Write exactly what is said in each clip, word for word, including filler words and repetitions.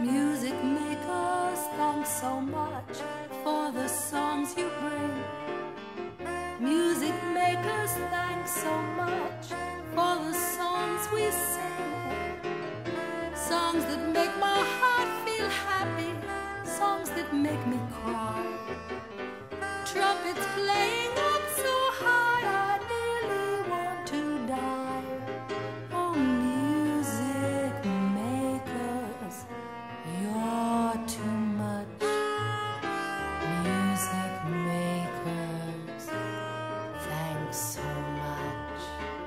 Music makers, thanks so much for the songs you bring. Music makers, thanks so much for the songs we sing. Songs that make my heart feel happy, songs that make me cry. Trumpets playing up so high, I nearly want to die. Oh, music makers, you're too much. Music makers, thanks so much.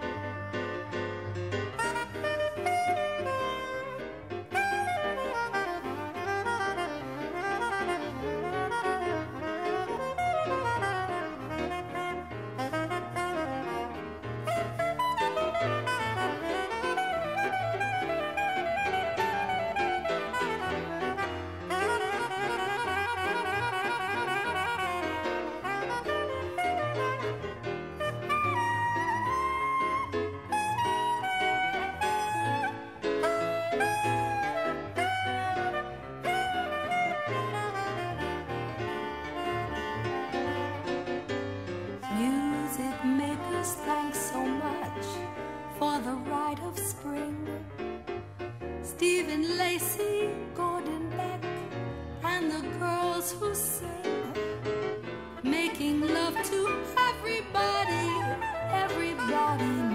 Music makers, thanks so much for the rite of spring. Stephen, Lacy, Gordon Beck, and the girls who sing, making love to everybody, everybody